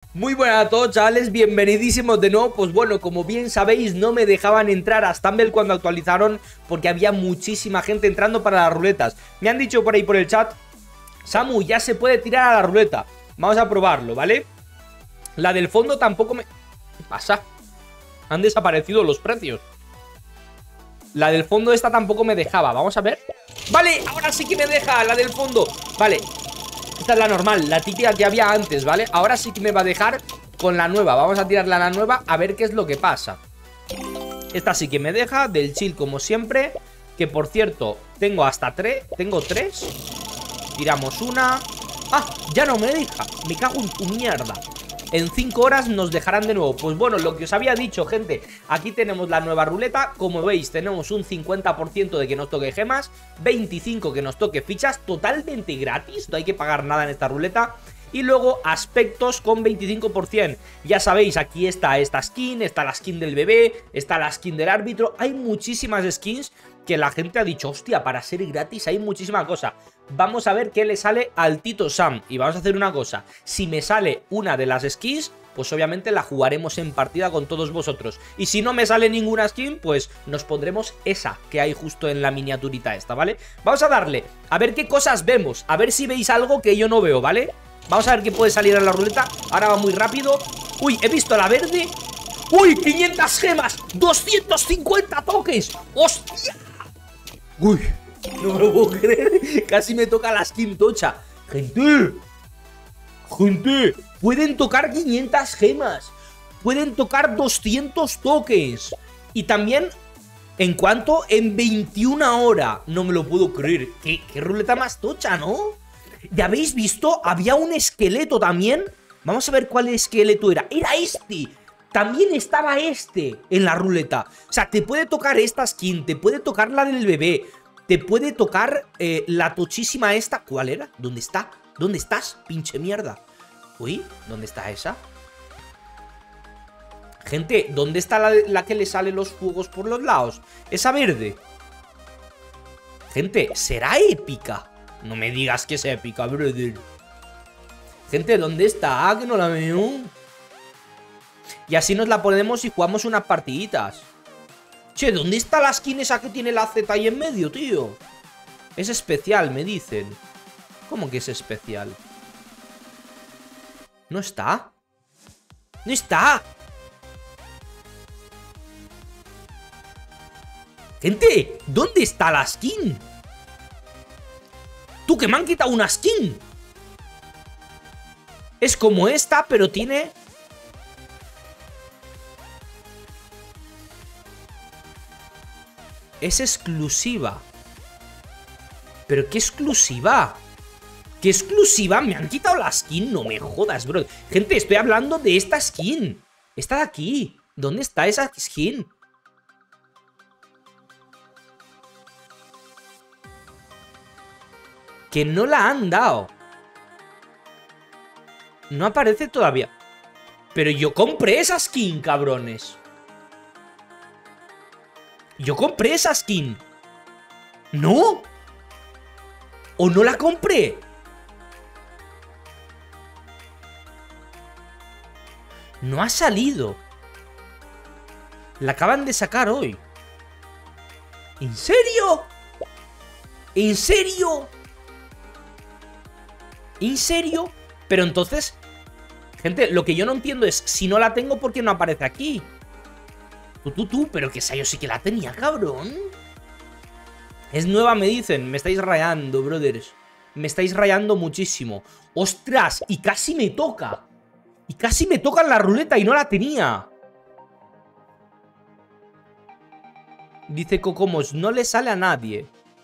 Muy buenas a todos, chavales, bienvenidísimos de nuevo. Pues bueno, como bien sabéis, no me dejaban entrar a Stumble cuando actualizaron porque había muchísima gente entrando para las ruletas. Me han dicho por ahí por el chat: Samu, ya se puede tirar a la ruleta. Vamos a probarlo, ¿vale? La del fondo tampoco me... ¿Qué pasa? Han desaparecido los precios. La del fondo esta tampoco me dejaba, vamos a ver. Vale, ahora sí que me deja la del fondo. Vale, esta es la normal, la típica que había antes, ¿vale? Ahora sí que me va a dejar con la nueva. Vamos a tirarla a la nueva a ver qué es lo que pasa. Esta sí que me deja, del chill como siempre. Que por cierto, tengo hasta 3. Tengo 3. Tiramos una. ¡Ah! Ya no me deja. Me cago en tu mierda. En 5 horas nos dejarán de nuevo. Pues bueno, lo que os había dicho, gente. Aquí tenemos la nueva ruleta. Como veis, tenemos un 50% de que nos toque gemas, 25% que nos toque fichas, totalmente gratis. No hay que pagar nada en esta ruleta. Y luego aspectos con 25%. Ya sabéis, aquí está esta skin, está la skin del bebé, está la skin del árbitro. Hay muchísimas skins que la gente ha dicho: hostia, para ser gratis hay muchísima cosa. Vamos a ver qué le sale al Tito Sam. Y vamos a hacer una cosa: si me sale una de las skins, pues obviamente la jugaremos en partida con todos vosotros. Y si no me sale ninguna skin, pues nos pondremos esa que hay justo en la miniaturita esta, ¿vale? Vamos a darle, a ver qué cosas vemos, a ver si veis algo que yo no veo, ¿vale? Vamos a ver qué puede salir en la ruleta. Ahora va muy rápido. Uy, he visto la verde. Uy, 500 gemas, 250 toques. ¡Hostia! Uy, no me lo puedo creer. Casi me toca la skin tocha. Gente, pueden tocar 500 gemas, pueden tocar 200 toques. Y también, en cuanto, en 21 horas. No me lo puedo creer. ¿Qué ruleta más tocha, ¿no? ¿Ya habéis visto? Había un esqueleto también. Vamos a ver cuál esqueleto era. ¡Era este! También estaba este en la ruleta. O sea, te puede tocar esta skin, te puede tocar la del bebé, te puede tocar la tochísima esta. ¿Cuál era? ¿Dónde está? ¿Dónde estás? Pinche mierda. Uy, ¿dónde está esa? Gente, ¿dónde está la que le sale los fuegos por los lados? Esa verde. Gente, ¿será épica? No me digas que es épica, brother. Gente, ¿dónde está? Ah, que no la veo. Y así nos la ponemos y jugamos unas partiditas. Che, ¿dónde está la skin esa que tiene la Z ahí en medio, tío? Es especial, me dicen. ¿Cómo que es especial? ¿No está? ¡No está! Gente, ¿dónde está la skin? ¡Tú, que me han quitado una skin! Es como esta, pero tiene... Es exclusiva. ¿Pero qué exclusiva? ¿Qué exclusiva? Me han quitado la skin. No me jodas, bro. Gente, estoy hablando de esta skin. Esta de aquí. ¿Dónde está esa skin? Que no la han dado. No aparece todavía. Pero yo compré esa skin, cabrones. Yo compré esa skin. ¿No? ¿O no la compré? No ha salido. La acaban de sacar hoy. ¿En serio? ¿En serio? ¿En serio? Pero entonces, gente, lo que yo no entiendo es, si no la tengo, ¿por qué no aparece aquí? Pero que esa yo sí que la tenía, cabrón. Es nueva, me dicen. Me estáis rayando, brothers. Me estáis rayando muchísimo. ¡Ostras! Y casi me toca. Y casi me toca en la ruleta y no la tenía. Dice Cocomos, no le sale a nadie.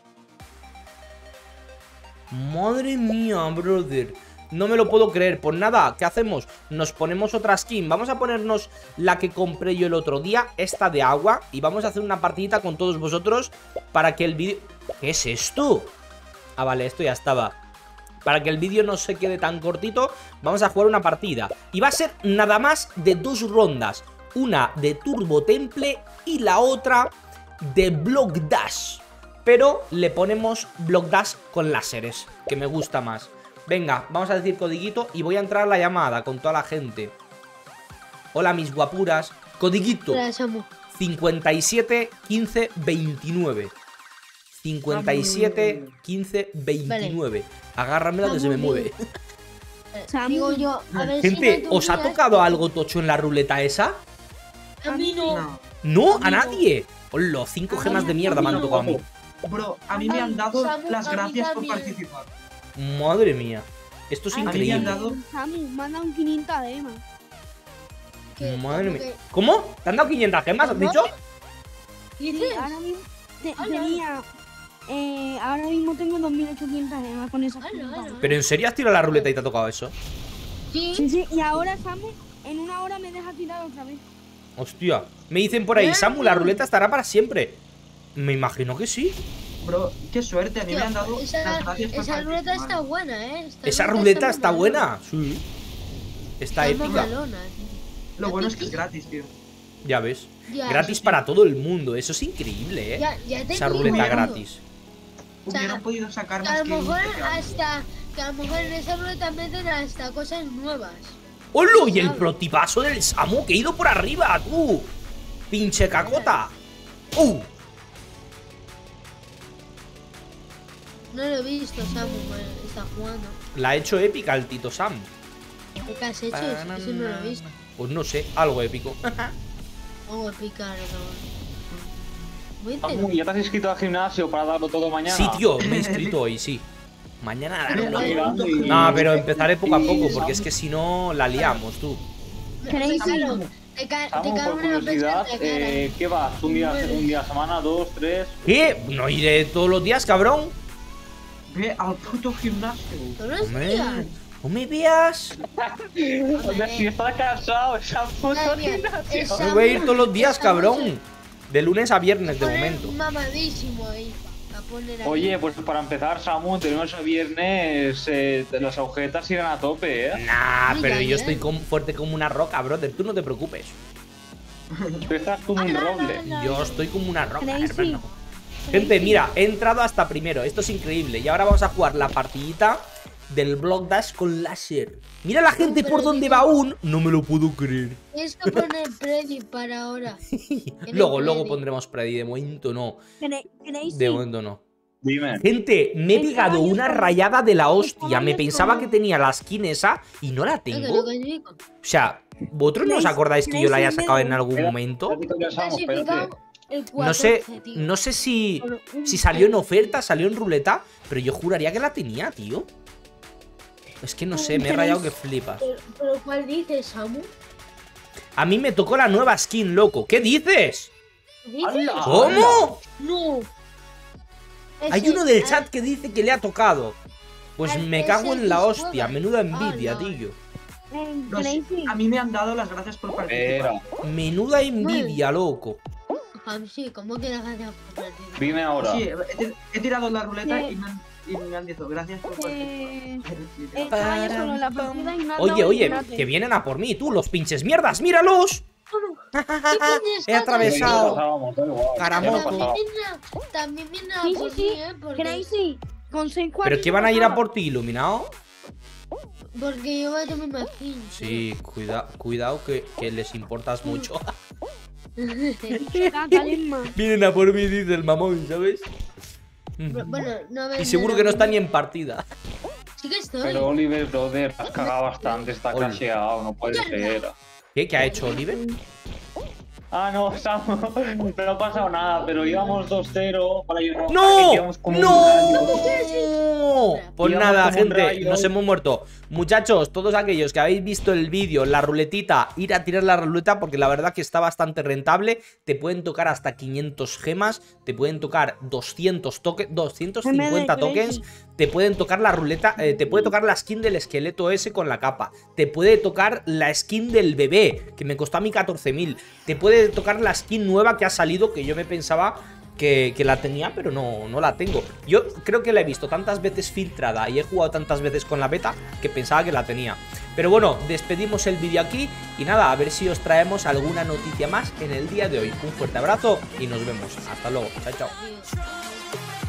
Madre mía, brother. No me lo puedo creer. Pues nada, ¿qué hacemos? Nos ponemos otra skin. Vamos a ponernos la que compré yo el otro día, esta de agua. Y vamos a hacer una partidita con todos vosotros para que el vídeo... ¿Qué es esto? Ah, vale, esto ya estaba. Para que el vídeo no se quede tan cortito, vamos a jugar una partida. Y va a ser nada más de 2 rondas. Una de Turbo Temple y la otra de Block Dash. Pero le ponemos Block Dash con láseres, que me gusta más. Venga, vamos a decir codiguito y voy a entrar a la llamada con toda la gente. Hola, mis guapuras. Codiguito. Hola, Samu. 57 15 29. 57 15 29. Agárramela que se me mueve. Digo yo, a ver Gente, si no ¿os ha tuviera- tocado algo tocho en la ruleta esa? A mí no. No. ¿No? ¿A nadie? Hola, 5 gemas de mierda me han tocado a mí. Bro, a mí me han dado Samu, las a mí gracias por también. participar. Madre mía. Esto es A mí me han increíble. dado... Samu, me han dado un 500 de EMA. Que- Madre como mía. que- ¿Cómo? ¿Te han dado 500 gemas, has ¿Cómo? dicho? ¿Qué Sí, dices? ahora mismo Ala. tenía. Ahora mismo tengo 2800 EMA con esas Ala, 500. ala. ¿Pero en serio has tirado la ruleta y te ha tocado eso? Sí, Sí. sí, y ahora Samu, en una hora me deja tirar otra vez. Hostia. Me dicen por ahí, Samu, la ruleta estará para siempre. Me imagino que sí. Bro, qué suerte, a mí me han dado Esa, las gracias por esa ruleta participar. está buena, Esa ruleta está mamalona. buena. Sí. Está Está épica. mamalona, Lo bueno es que es gratis, tío. Ya ves. Ya, Gratis sí. para todo el mundo. Eso es increíble, ¿eh? Ya te Esa digo, ruleta Hubieron- gratis. Hubieran podido sacar Que a más lo que mejor un GTA. hasta. Que a lo mejor en esa ruleta meten hasta cosas nuevas. ¡Hola! Y el protipaso del Samu que he ido por arriba, tú. Pinche cacota. No lo he visto, Samu, está jugando. La ha hecho épica el Tito Sam. ¿Qué has hecho? Eso no lo he visto. Pues no sé, algo épico. Vamos a picar, Muy Samu, interesante. ¿ya te has inscrito al gimnasio para darlo todo mañana? Sí, tío, me he inscrito hoy, sí. Mañana daré Pero, una. pero- No, pero empezaré poco a poco, porque es que si no la liamos, tú. ¿Queréis Claro, ir? te cae Samu, una por curiosidad, pesca en la cara. ¿qué vas? ¿Un día a semana, dos, tres? ¿Qué? ¿No iré todos los días, cabrón? Ve al puto gimnasio. Todos los Hombre, días. no me veas. O sea, si estás cansado, esa puto Madre mía, gimnasio. esa- Me voy a ir todos los días, esa cabrón. noche De lunes a viernes, de ponen momento. mamadísimo ahí. A poner ahí. Oye, pues para empezar, Samu, tenemos el viernes, las agujetas irán a tope, ¿eh? Nah, Muy pero bien, yo ¿eh? estoy fuerte como una roca, brother. Tú no te preocupes. Tú estás como un roble. Yo estoy como una roca, Crazy. hermano. Gente, mira, he entrado hasta primero. Esto es increíble. Y ahora vamos a jugar la partidita del Block Dash con láser. Mira la gente por donde va aún. No me lo puedo creer. Tienes que poner Predi para ahora. Luego pondremos Predi. De momento no. ¿Queréis De ir? momento no. Dime. Gente, me he El pegado caballo una es rayada de la hostia. caballo Me es pensaba como- que tenía la skin esa y no la tengo. Lo O que digo. sea, ¿vosotros no os ¿Tenéis- acordáis que yo la haya tenéis sacado en el algún Espera, momento? Samu, espérate. Clasificado el 14, tío. No sé si Por un- salió en oferta, salió en ruleta, pero yo juraría que la tenía, tío. Es que no sé, me he rayado que flipas. Pero ¿cuál dices, Samu? A mí me tocó la nueva skin, loco. ¿Qué dices? ¿Qué dices? ¡Hala! ¿Cómo? No. Hay Ese- uno del ah, chat que dice que le ha tocado. Pues Al me cago en la ese hostia. juega. Menuda envidia, Ah, no. tío. No sé, ¿Queréis ir? a mí me han dado las gracias por participar. Espera, Menuda envidia, loco. Ah, sí, ¿cómo que la gracias por partir? dime ahora. Sí, he tirado la ruleta Sí. y me han dicho gracias por participar. Estaba ya solo en la partida y me han Oye, dado oye, el gratis. que vienen a por mí, tú, los pinches mierdas, míralos. ¿Qué coño He atravesado. Pasábamos, da igual, Caramoco. ya no pasaba. También viene a Sí, por sí, mí, sí. Porque, ¿Queréis ir? Con 6 ¿Pero qué van a ir a por ti, iluminado? porque yo voy a tomar más skin. Sí, cuidado que les importas mucho. Vienen a por mí, dice el mamón, ¿sabes? Bueno, no Y seguro que no está ni en partida. Sí que estoy. Pero Oliver, brother, has cagado bastante, está Oli. crasheado, no puede ser. ¿Qué ha hecho Oliver? Ah, no, Samu, no ha pasado nada, pero íbamos 2-0 para irnos. ¡No! íbamos como un ¡No! rayo. Pues Íbamos nada, como un gente, rayo. nos hemos muerto. Muchachos, todos aquellos que habéis visto el vídeo, la ruletita, ir a tirar la ruleta porque la verdad que está bastante rentable. Te pueden tocar hasta 500 gemas, te pueden tocar 200 tokens, 250 tokens, te pueden tocar la ruleta, te puede tocar la skin del esqueleto ese con la capa, te puede tocar la skin del bebé, que me costó a mí 14.000, te puede tocar la skin nueva que ha salido, que yo me pensaba que la tenía, pero no la tengo. Yo creo que la he visto tantas veces filtrada y he jugado tantas veces con la beta que pensaba que la tenía. Pero bueno, despedimos el vídeo aquí y nada, a ver si os traemos alguna noticia más en el día de hoy. Un fuerte abrazo y nos vemos. Hasta luego. Chao, chao. Adiós.